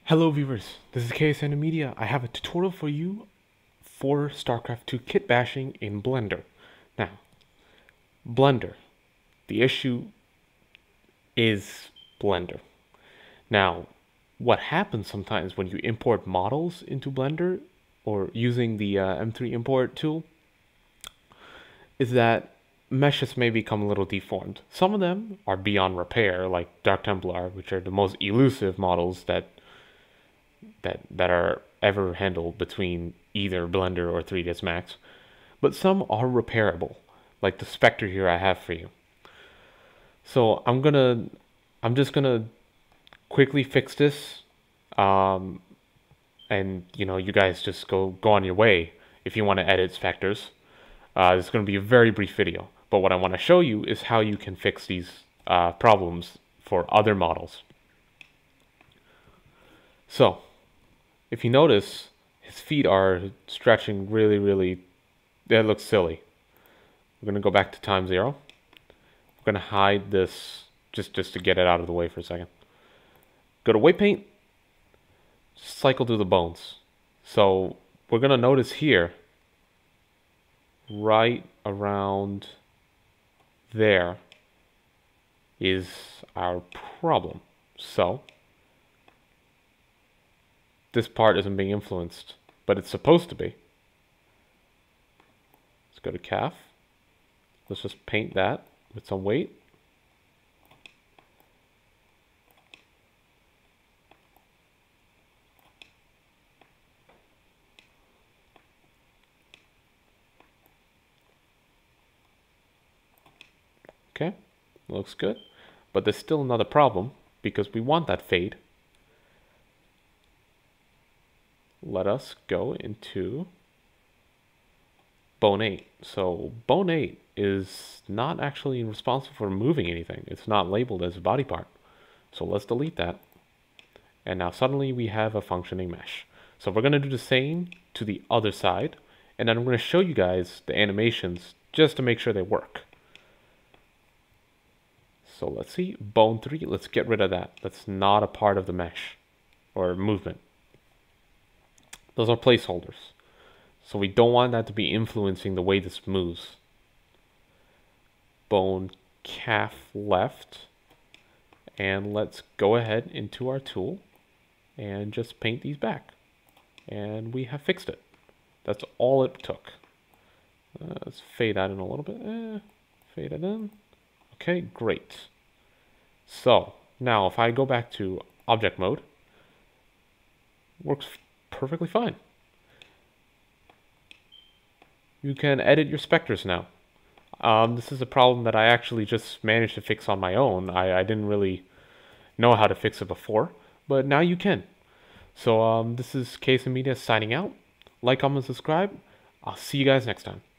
Hello viewers, this is KSN Media. I have a tutorial for you for StarCraft 2 kit bashing in Blender. Now, Blender. The issue is Blender. Now, what happens sometimes when you import models into Blender or using the M3 import tool is that meshes may become a little deformed. Some of them are beyond repair, like Dark Templar, which are the most elusive models that are ever handled between either Blender or 3ds Max, but some are repairable, like the Spectre here I have for you. So I'm just gonna quickly fix this, and you guys just go on your way if you want to edit Spectres. This is gonna be a very brief video, but what I want to show you is how you can fix these problems for other models. So, if you notice, his feet are stretching really, that looks silly. We're going to go back to time 0. We're going to hide this just to get it out of the way for a second. Go to weight paint, cycle through the bones. So we're going to notice here, right around there is our problem. So this part isn't being influenced, but it's supposed to be. Let's go to calf. Let's just paint that with some weight. Okay, looks good. But there's still another problem because we want that fade. Let us go into Bone 8. So Bone 8 is not actually responsible for moving anything. It's not labeled as a body part. So let's delete that. And now suddenly we have a functioning mesh. So we're going to do the same to the other side. And then I'm going to show you guys the animations just to make sure they work. So let's see, Bone 3, let's get rid of that. That's not a part of the mesh or movement. Those are placeholders. So we don't want that to be influencing the way this moves. Bone calf left. And let's go ahead into our tool and just paint these back. And we have fixed it. That's all it took. Let's fade that in a little bit. Fade it in. Okay, great. So now if I go back to object mode, works perfectly fine. You can edit your specters now. This is a problem that I actually just managed to fix on my own. I didn't really know how to fix it before, but now you can. So this is KSN Media signing out. Like, comment, subscribe. I'll see you guys next time.